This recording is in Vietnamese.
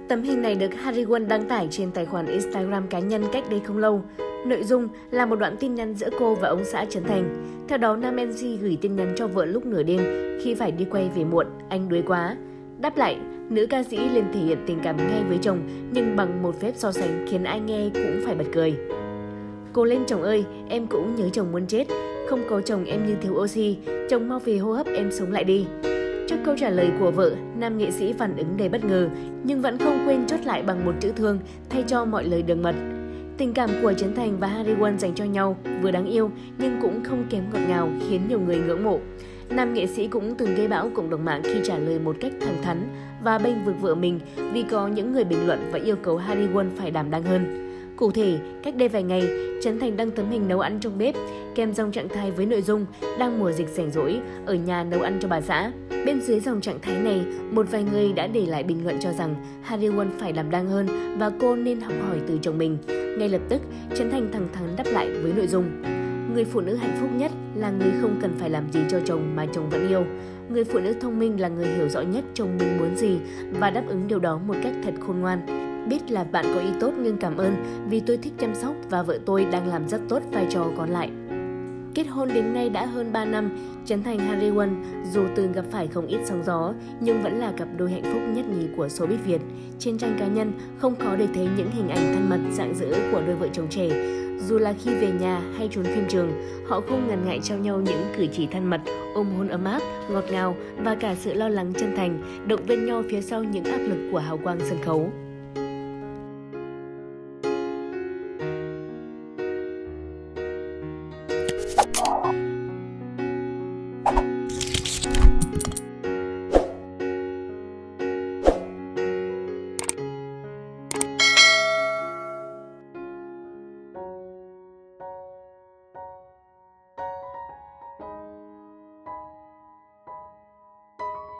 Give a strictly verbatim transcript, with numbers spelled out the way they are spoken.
Tấm hình này được Harry Won đăng tải trên tài khoản Instagram cá nhân cách đây không lâu. Nội dung là một đoạn tin nhắn giữa cô và ông xã Trấn Thành. Theo đó, nam em xê gửi tin nhắn cho vợ lúc nửa đêm khi phải đi quay về muộn, anh đuối quá. Đáp lại, nữ ca sĩ liền thể hiện tình cảm ngay với chồng nhưng bằng một phép so sánh khiến ai nghe cũng phải bật cười. Cô lên chồng ơi, em cũng nhớ chồng muốn chết. Không có chồng em như thiếu oxy, chồng mau về hô hấp em sống lại đi. Trước câu trả lời của vợ, nam nghệ sĩ phản ứng đầy bất ngờ nhưng vẫn không quên chốt lại bằng một chữ thương thay cho mọi lời đường mật. Tình cảm của Trấn Thành và Harry Won dành cho nhau vừa đáng yêu nhưng cũng không kém ngọt ngào khiến nhiều người ngưỡng mộ. Nam nghệ sĩ cũng từng gây bão cộng đồng mạng khi trả lời một cách thẳng thắn và bênh vực vợ mình vì có những người bình luận và yêu cầu Harry Won phải đảm đang hơn. Cụ thể, cách đây vài ngày, Trấn Thành đăng tấm hình nấu ăn trong bếp, kèm dòng trạng thái với nội dung đang mùa dịch rảnh rỗi, ở nhà nấu ăn cho bà xã. Bên dưới dòng trạng thái này, một vài người đã để lại bình luận cho rằng Harry Won phải đảm đang hơn và cô nên học hỏi từ chồng mình. Ngay lập tức, Trấn Thành thẳng thắn đáp lại với nội dung: người phụ nữ hạnh phúc nhất là người không cần phải làm gì cho chồng mà chồng vẫn yêu. Người phụ nữ thông minh là người hiểu rõ nhất chồng mình muốn gì và đáp ứng điều đó một cách thật khôn ngoan. Biết là bạn có ý tốt nhưng cảm ơn vì tôi thích chăm sóc và vợ tôi đang làm rất tốt vai trò còn lại. Kết hôn đến nay đã hơn ba năm, Trấn Thành Harry Won dù từng gặp phải không ít sóng gió nhưng vẫn là cặp đôi hạnh phúc nhất nhì của showbiz Việt. Trên trang cá nhân không khó để thấy những hình ảnh thân mật rạng rỡ của đôi vợ chồng trẻ. Dù là khi về nhà hay trốn phim trường, họ không ngần ngại trao nhau những cử chỉ thân mật, ôm hôn ấm áp, ngọt ngào và cả sự lo lắng chân thành, động viên nhau phía sau những áp lực của hào quang sân khấu.